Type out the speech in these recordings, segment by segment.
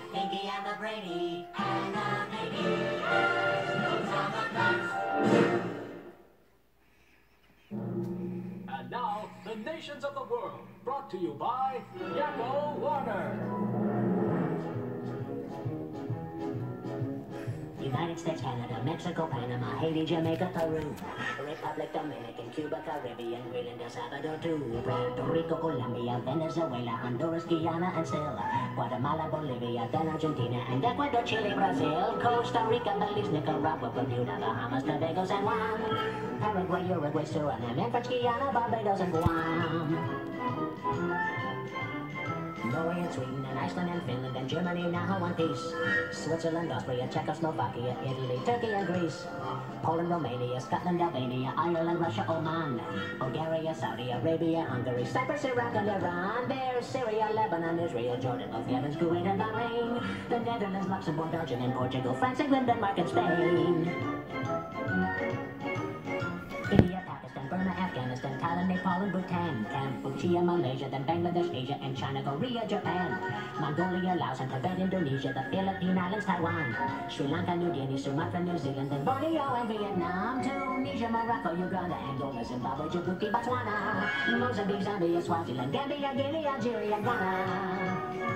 Pinky and the Brainy, and the Navy, those are the best. And now, the nations of the world, brought to you by Yakko Warner. United States, Canada, Mexico, Panama, Haiti, Jamaica, Peru, Republic, Dominican, Cuba, Caribbean, Greenland, El Salvador, too, Puerto Rico, Colombia, Venezuela, Honduras, Guyana, and still Guatemala, Bolivia, then Argentina, and Ecuador, Chile, Brazil, Costa Rica, Belize, Nicaragua, Bermuda, Bahamas, Tobago, San Juan, Paraguay, Uruguay, Suriname, and French Guiana, Barbados, and Guam. Norway and Sweden and Iceland and Finland and Germany now one piece. Switzerland, Austria, Czechoslovakia, Italy, Turkey and Greece. Poland, Romania, Scotland, Albania, Ireland, Russia, Oman. Bulgaria, Saudi Arabia, Hungary, Cyprus, Iraq and Iran. There's Syria, Lebanon, Israel, Jordan, both Yemens, Kuwait and Bahrain. The Netherlands, Luxembourg, Belgium and Portugal, France, England, Denmark and Spain. India, Pakistan, Burma, Afghanistan, Thailand, Nepal, and Bhutan, Cambodia, Malaysia, then Bangladesh, Asia, and China, Korea, Japan, Mongolia, Laos, and Tibet, Indonesia, the Philippine Islands, Taiwan, Sri Lanka, New Guinea, Sumatra, New Zealand, then Borneo, and Vietnam, Tunisia, Morocco, Uganda, Angola, Zimbabwe, Djibouti, Botswana, Mozambique, Zambia, Swaziland, Gambia, Guinea, Algeria, Ghana.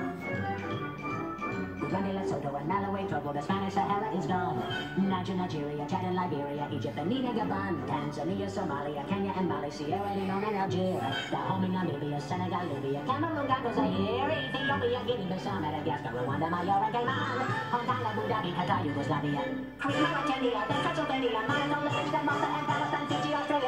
Uganda, Lesotho, and Malawi, Togo, the Spanish Sahara is gone. Nigeria, Chad, and Liberia, Egypt, and Gabon, Tanzania, Somalia, Kenya, and Mali, Sierra Leone, and Algeria, Dahomey, Namibia, Senegal, Libya, Cameroon, Ghana, Zaire, Ethiopia, Guinea, Bissau, Madagascar, Rwanda, Majorca, Cayman, Hong Kong, Abu Dhabi, Qatar, Yugoslavia, Crete, Mauritania, then Pennsylvania, Monaco, Liechtenstein, Malta, and Palestine, Fiji, Australia.